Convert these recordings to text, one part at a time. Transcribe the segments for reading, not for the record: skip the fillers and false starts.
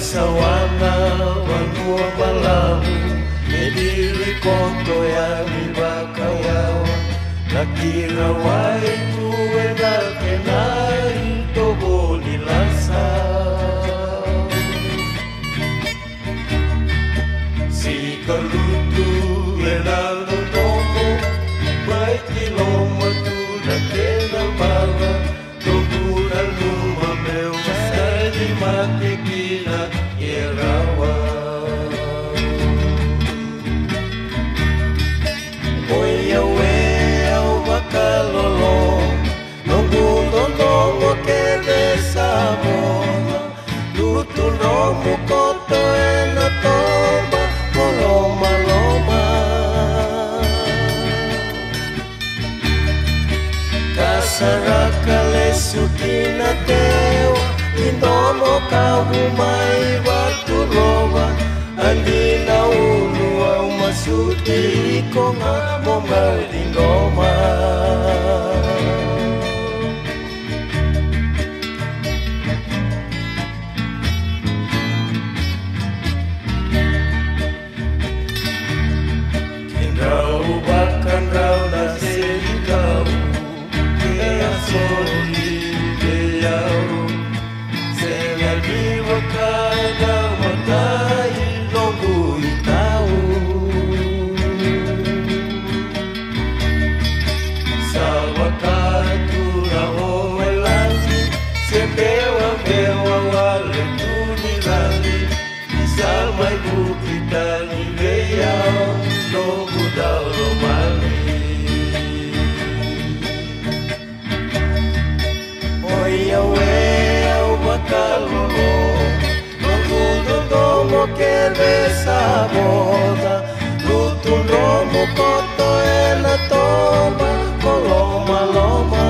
Sawana wanua malamu mediri koto ya mibakayawa nakira waitu enakenai tobo nilasa si kalutu enalo tomo baik iloma tu nakena bala tobu naluma meu masali mati kina Yerawa Oya we au makalolo Nongu nongo kede sabona Lutu nomu koto ena tomba Koloma loma Kasaraka lesukina tewa Indomo kavumai watu roba Andina ulu au masuti konga monga lingoma Kinrau bahkan rau nasiri kau Kea soli keyau Kada matai logu itau Sawakatu raho melangi Sebewa bewa wale tuni lali Isal mai bukita ni leyau Logu dalo mali Oya we au makalolo Como que desaboda Lutu nomu koto ena tomba Koloma loma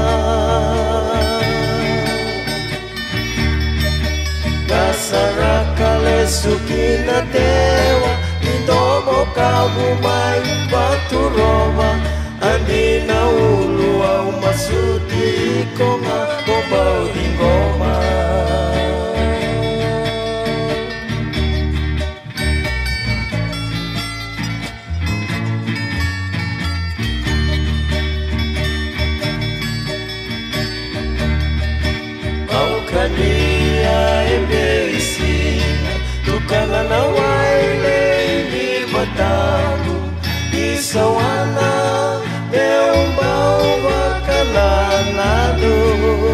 Kasaraka lesukina tewa Indomo kavumai batu roba Andina ulu au masuti konga Kombau di ngoma Kania embeisina Tukana na waile ni matamu Isawana Neumbau wakalanadu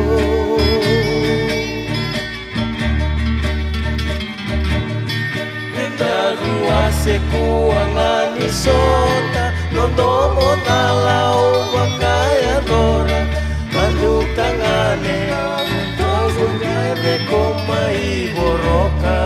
Nitaruase kuangani sota Nondomo nalau wakaya dora Manduk tangane Sungane koma iboroka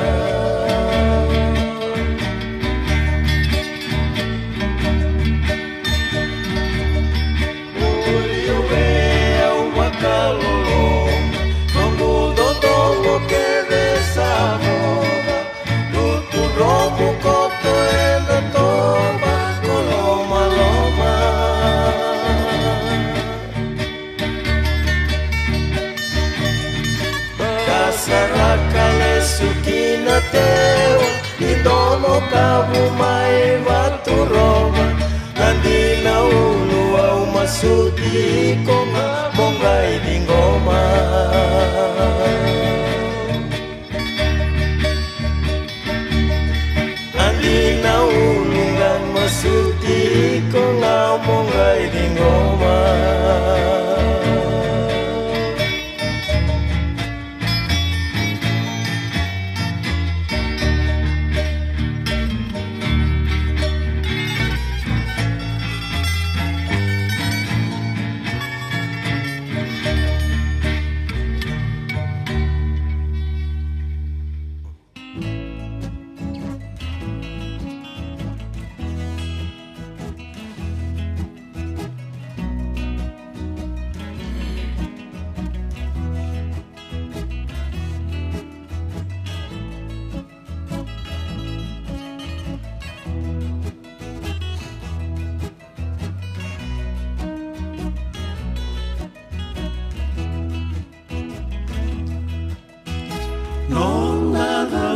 Uyo we au makalolo Nongu dodongo kede samoda Lutu romu koto ena tomba Koloma loma Kasaraka lesukina tewa Indomo kavumai watu roba Andina ulu au masuti konga mongai di ngoma Andina ulu ngan masuti konga mongai di ngoma non avrà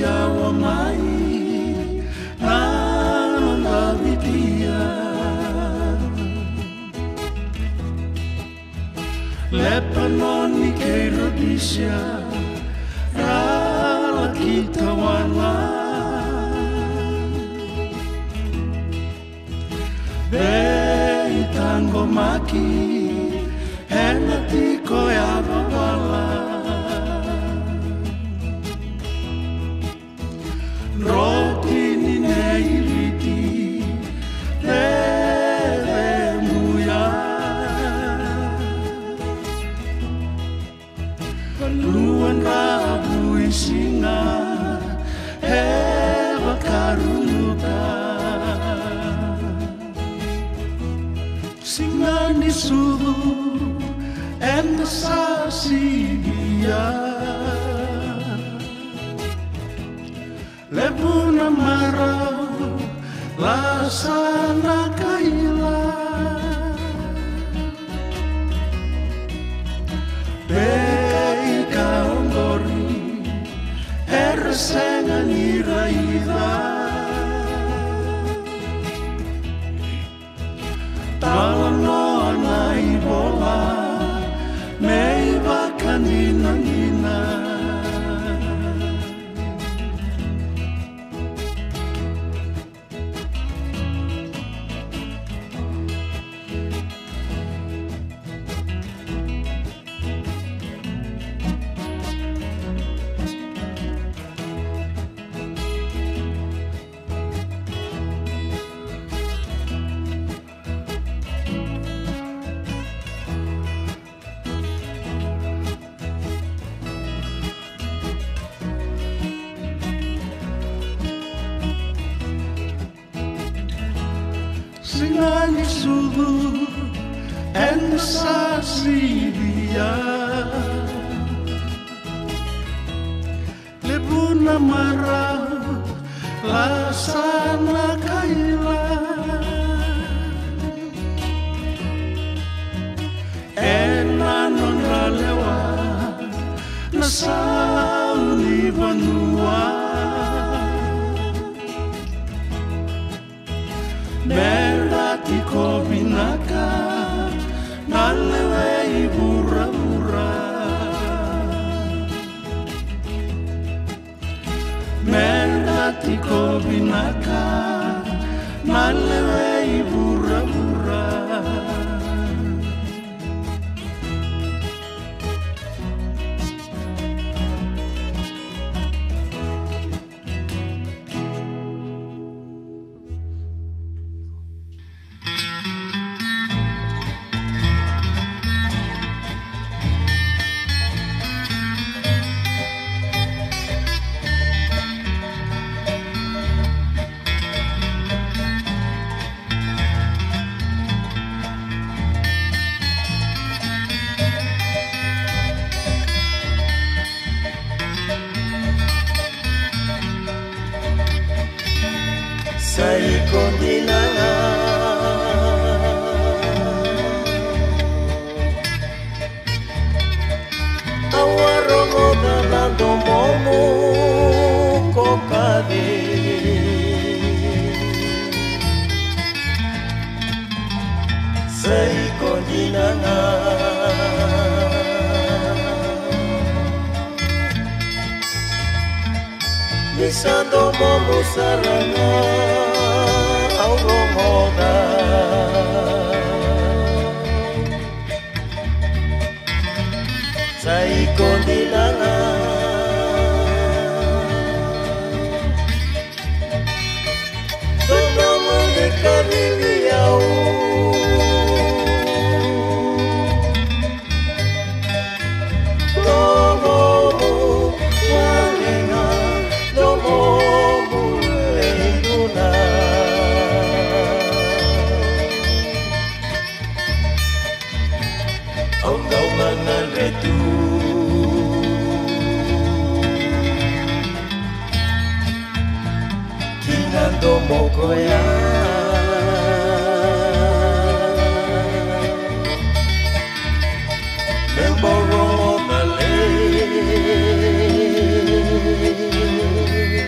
yawa mai na lavitia Lepanoni ke Rhodesia rala kita wana Bei tango maki ena tiko ya babala Roti ni neiriti leve muya Luan rabu isinga heva karunuka Singani sudu enda sasibia Lebuna marau lasana kaila Bei kaongori ersenga niraida Talano anai bola mei bakanina nina Singani sudu enda sasibia Lebuna marau lasana kaila Ena non ralewa nasauni vanua Merati ko binaka nalewei bura-bura Merati ko binaka nalewei bura-bura Sai iko dina Awarongo dalando momu kokade Sai iko dina Nisando momu sarana Auromoda Sai iko dina Tomomu de kaviviau Tomomu walenga Tomomu leiluna Aungaungan retu Kinando mokoya Memboro dale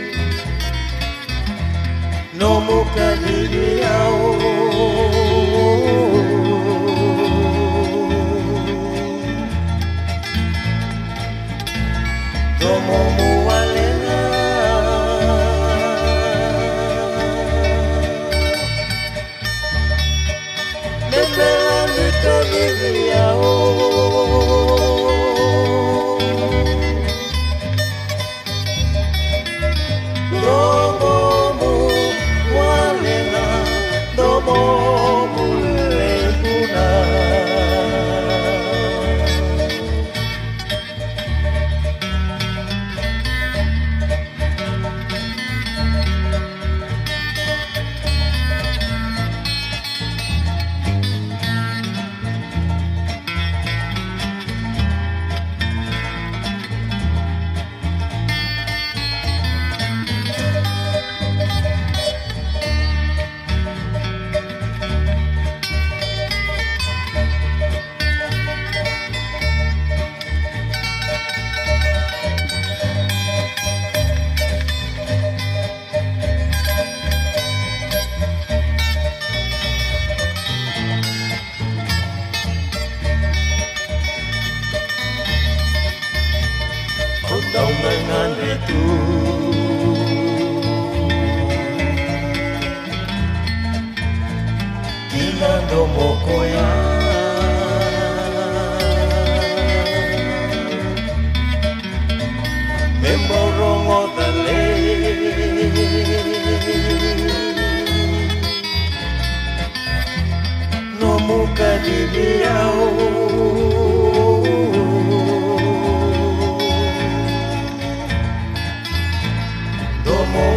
Domo